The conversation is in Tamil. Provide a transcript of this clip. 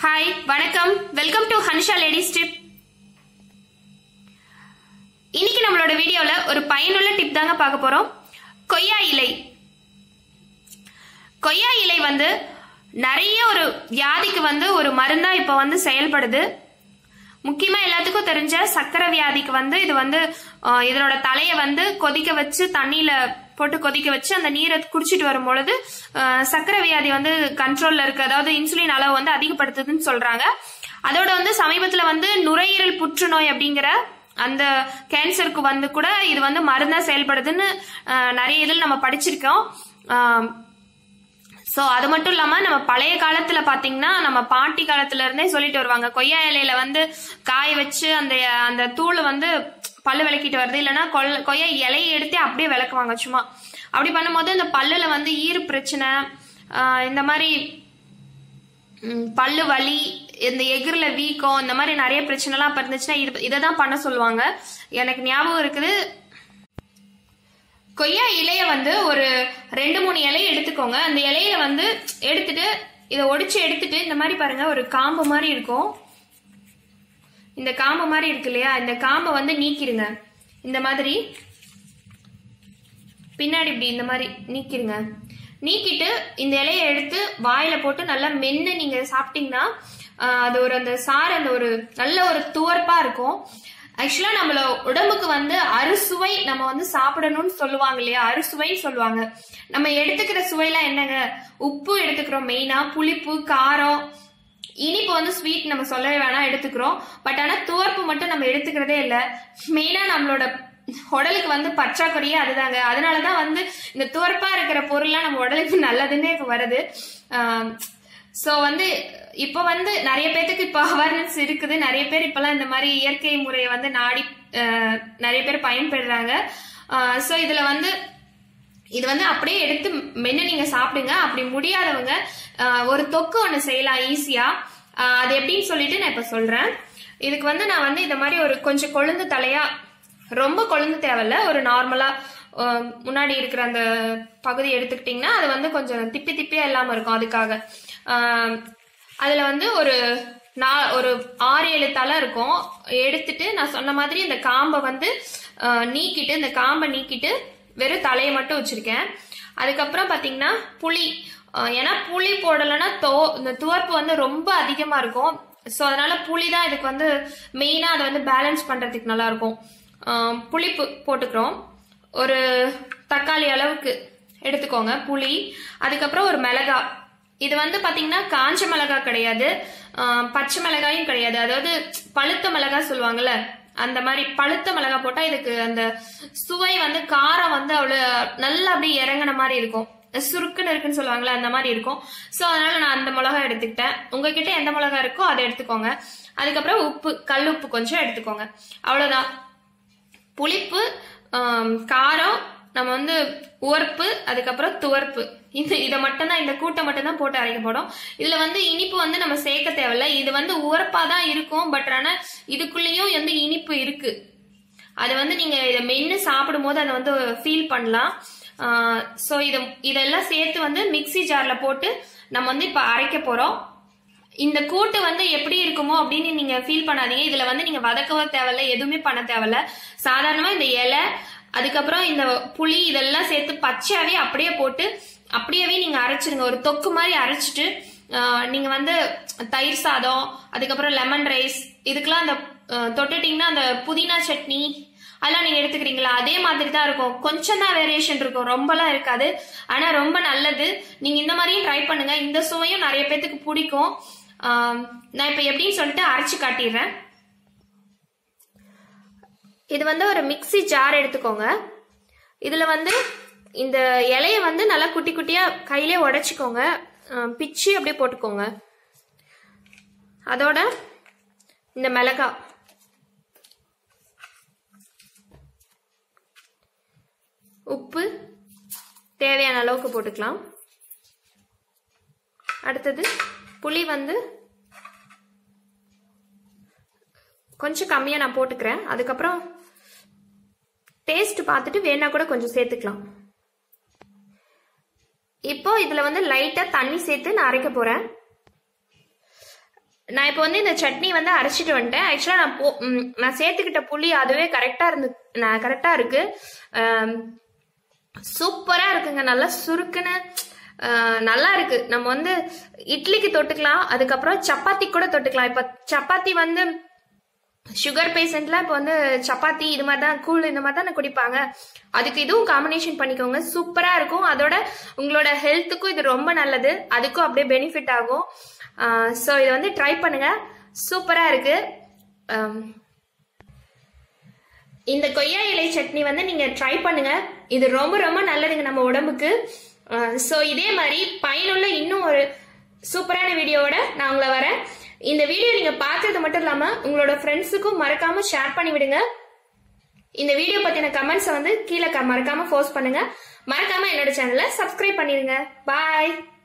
ஹாய் வணக்கம், welcome to Hansha ladies tip. இன்னைக்கு நம்மளோட வீடியோல ஒரு பயனுள்ள டிப் தாங்க பார்க்க போறோம். கொய்யா இலை. கொய்யா இலை வந்து நிறைய ஒரு வியாதிக்கு ஒரு மருந்தா இப்ப செயல்படுது. முக்கியமா எல்லாத்துக்கும் தெரிஞ்ச சக்கரை வியாதிக்கு இது இதனோட தலைய கொதிக்க வச்சு தண்ணியில போட்டு கொதிக்க வச்சு அந்த நீரை குடிச்சிட்டு வரும் பொழுது சக்கரை வியாதி கண்ட்ரோல்ல இருக்கு. அதாவது இன்சுலின் அளவு அதிகப்படுத்துதுன்னு சொல்றாங்க. அதோட சமீபத்துல நுரையீரல் புற்றுநோய் அப்படிங்கிற அந்த கேன்சருக்கு கூட இது மருந்தா செயல்படுதுன்னு நிறைய இதில் நம்ம படிச்சிருக்கோம். சோ அது மட்டும் இல்லாம நம்ம பழைய காலத்துல பாத்தீங்கன்னா நம்ம பாட்டி காலத்துல இருந்தே சொல்லிட்டு வருவாங்க, கொய்யா இலையில காய வச்சு அந்த தூள் பல்லு விளக்கிட்டு வருது, இல்லைன்னா கொய்யா இலையை எடுத்து அப்படியே விளக்குவாங்க. சும்மா அப்படி பண்ணும்போது இந்த பல்லுல ஈறு பிரச்சனை, இந்த மாதிரி பல்லு வலி, இந்த எகிரில வீக்கம், இந்த மாதிரி நிறைய பிரச்சனை எல்லாம் இப்ப இருந்துச்சுன்னா இதைதான் பண்ண சொல்லுவாங்க. எனக்கு ஞாபகம் இருக்குது. கொய்யா இலைய ஒரு 2-3 இலையை எடுத்துக்கோங்க. அந்த இலையில எடுத்துட்டு இதை ஒடிச்சு எடுத்துட்டு இந்த மாதிரி பாருங்க, ஒரு காம்பு மாதிரி இருக்கும். இந்த காம்பு மாதிரி இருக்கு இல்லையா, இந்த காம்பை நீக்கிடுங்க. இந்த மாதிரி பின்னாடி இப்படி இந்த மாதிரி நீக்கிடுங்க. நீக்கிட்டு இந்த இலையை எடுத்து வாயில போட்டு நல்லா மென்னு நீங்க சாப்பிட்டீங்கன்னா அது அந்த சாறு ஒரு நல்ல ஒரு துவர்ப்பா இருக்கும். ஆக்சுவலா நம்மள உடம்புக்கு அறுசுவை நம்ம சாப்பிடணும்னு சொல்லுவாங்க இல்லையா, அறுசுவைன்னு சொல்லுவாங்க. நம்ம எடுத்துக்கிற சுவைலாம் என்னங்க, உப்பு எடுத்துக்கிறோம் மெயினா, புளிப்பு, காரம், இனிப்பு ஸ்வீட் நம்ம சொல்லவே வேணாம் எடுத்துக்கிறோம். பட் ஆனா துவர்ப்பு மட்டும் நம்ம எடுத்துக்கிறதே இல்லை. மெயினா நம்மளோட உடலுக்கு பற்றாக்குறையே அதுதாங்க. அதனாலதான் இந்த துவர்ப்பா இருக்கிற பொருள்லாம் நம்ம உடலுக்கு நல்லதுன்னே இப்ப வருது. சோ இப்ப நிறைய பேருக்கு இப்ப அவேர்னஸ் இருக்குது. நிறைய பேர் இப்பெல்லாம் இந்த மாதிரி இயற்கை முறையை நாடி நிறைய பேர் பயன்படுறாங்க. சோ இதுல இது அப்படியே எடுத்து மென்னு நீங்க சாப்பிடுங்க. அப்படி முடியாதவங்க ஒரு தொக்கு ஒண்ணு செய்யலாம் ஈஸியா. அது எப்படின்னு சொல்லிட்டு நான் இப்ப சொல்றேன். இதுக்கு நான் இந்த மாதிரி ஒரு கொஞ்சம் கொழுந்து தலையா, ரொம்ப கொழுந்து தேவையில்ல, ஒரு நார்மலா முன்னாடி இருக்கிற அந்த பகுதி எடுத்துக்கிட்டீங்கன்னா அது கொஞ்சம் திப்பி திப்பியா இல்லாம இருக்கும். அதுக்காக அதுல ஒரு 6-7 தலை இருக்கும். எடுத்துட்டு நான் சொன்ன மாதிரி இந்த காம்பை நீக்கிட்டு, இந்த காம்பை நீக்கிட்டு வெறும் தலையை மட்டும் வச்சிருக்கேன். அதுக்கப்புறம் பாத்தீங்கன்னா புளி, ஏன்னா புளி போடலைன்னா இந்த துவர்ப்பு ரொம்ப அதிகமா இருக்கும். சோ அதனால புளி தான் இதுக்கு மெயினா அதை பேலன்ஸ் பண்றதுக்கு நல்லா இருக்கும். புளிப்பு போட்டுக்கிறோம். ஒரு தக்காளி அளவுக்கு எடுத்துக்கோங்க புளி. அதுக்கப்புறம் ஒரு மிளகாய். இது பாத்தீங்கன்னா காஞ்ச மிளகாய் கிடையாது, பச்சை மிளகாயும் கிடையாது. அதாவது பழுத்த மிளகாய் சொல்லுவாங்கல்ல, அந்த மாதிரி பழுத்த மிளகாய் போட்டா இதுக்கு அந்த சுவை காரம் அவ்வளவு நல்லா அப்படியே இறங்கின மாதிரி இருக்கும். சுருக்குன்னு இருக்குன்னு சொல்லுவாங்கல்ல, அந்த மாதிரி இருக்கும். சோ அதனால நான் அந்த மிளகாய் எடுத்துக்கிட்டேன். உங்ககிட்ட எந்த மிளகாய் இருக்கோ அதை எடுத்துக்கோங்க. அதுக்கப்புறம் உப்பு, கல் உப்பு கொஞ்சம் எடுத்துக்கோங்க. அவ்வளவுதான். புளிப்பு, காரம், நம்ம உவர்ப்பு, அதுக்கப்புறம் துவர்ப்பு, இதை மட்டும்தான், இந்த கூட்டை மட்டும் தான் போட்டு அரைக்கப்படும். இதுல இனிப்பு நம்ம சேர்க்க தேவையில்ல. இது உவர்ப்பா தான் இருக்கும். பட் ஆனா இதுக்குள்ளேயும் இனிப்பு இருக்கு. அது நீங்க இதை மென்னு சாப்பிடும் போது அதை ஃபீல் பண்ணலாம். சோ இதெல்லாம் சேர்த்து மிக்ஸி ஜார்ல போட்டு நம்ம இப்ப அரைக்க போறோம். இந்த கூட்டு எப்படி இருக்குமோ அப்படின்னு நீங்க ஃபீல் பண்ணாதீங்க. இதுல நீங்க வதக்கவே தேவையில்ல, எதுவுமே பண்ண தேவையில்ல. சாதாரணமா இந்த இலை, அதுக்கப்புறம் இந்த புளி இதெல்லாம் சேர்த்து பச்சையாவே அப்படியே போட்டு அப்படியே நீங்க அரைச்சிருங்க. ஒரு தொக்கு மாதிரி அரைச்சிட்டு நீங்க தயிர் சாதம், அதுக்கப்புறம் லெமன் ரைஸ், இதுக்கெல்லாம் அந்த தொட்டுட்டீங்கன்னா அந்த புதினா சட்னி அதெல்லாம் நீங்க எடுத்துக்கிறீங்களா, அதே மாதிரி தான் இருக்கும். கொஞ்சம் தான் வேரியேஷன் இருக்கும், ரொம்பலாம் இருக்காது. ஆனா ரொம்ப நல்லது. நீங்க இந்த மாதிரியும் ட்ரை பண்ணுங்க. இந்த சுவையும் நிறைய பேத்துக்கு பிடிக்கும். நான் இப்ப எப்படின்னு சொல்லிட்டு அரைச்சு காட்டிடுறேன். இது ஒரு மிக்ஸி ஜார் எடுத்துக்கோங்க. இதுல இந்த இலைய நல்லா குட்டி குட்டியா கையிலே உடைச்சுக்கோங்க. பிச்சு அப்படியே போட்டுக்கோங்க. அதோட இந்த மிளகாய், உப்பு தேவையான அளவுக்கு போட்டுக்கலாம். அடுத்தது புளி கொஞ்சம் கம்மியா நான் போட்டுக்கிறேன். அதுக்கப்புறம் டேஸ்ட் பார்த்துட்டு வேணா கூட கொஞ்சம் சேர்த்துக்கலாம். இப்போ இதுல லைட்டா தண்ணி சேர்த்து நான் அரைக்க போறேன். நான் இப்போ வந்து இந்த சட்னி வந்து அரைச்சிட்டு வந்துட்டேன். ஆக்சுவலா நான் சேர்த்துக்கிட்ட புளி அதுவே கரெக்டா இருக்கு. சூப்பரா இருக்குங்க, நல்லா சுருக்குன்னு நல்லா இருக்கு. நம்ம வந்து இட்லிக்கு தொட்டுக்கலாம், அதுக்கப்புறம் சப்பாத்தி கூட தொட்டுக்கலாம். இப்ப சப்பாத்தி வந்து சுகர் பேஷண்ட்லாம் இப்போ வந்து சப்பாத்தி இது மாதிரி தான் கூழ் இந்த மாதிரி தான் குடிப்பாங்க. அதுக்கு இதுவும் காம்பினேஷன் பண்ணிக்கோங்க, சூப்பரா இருக்கும். அதோட உங்களோட ஹெல்த்துக்கும் இது ரொம்ப நல்லது, அதுக்கும் அப்படியே பெனிஃபிட் ஆகும். ஸோ இதை வந்து ட்ரை பண்ணுங்க, சூப்பரா இருக்கு. இந்த கொய்யா இலை சட்னி வந்து நீங்க ட்ரை பண்ணுங்க, இது ரொம்ப ரொம்ப நல்லதுங்க நம்ம உடம்புக்கு. ஸோ இதே மாதிரி பயனுள்ள இன்னும் ஒரு சூப்பரான வீடியோவோட நான் உங்களை வரேன். இந்த வீடியோ நீங்க பார்த்தது மட்டும் இல்லாம உங்களோட ஃப்ரெண்ட்ஸுக்கும் மறக்காம ஷேர் பண்ணி விடுங்க. இந்த வீடியோ பத்தின கமெண்ட்ஸை வந்து கீழே மறக்காம போஸ்ட் பண்ணுங்க. மறக்காம என்னோட சேனலை சப்ஸ்கிரைப் பண்ணிடுங்க. பாய்.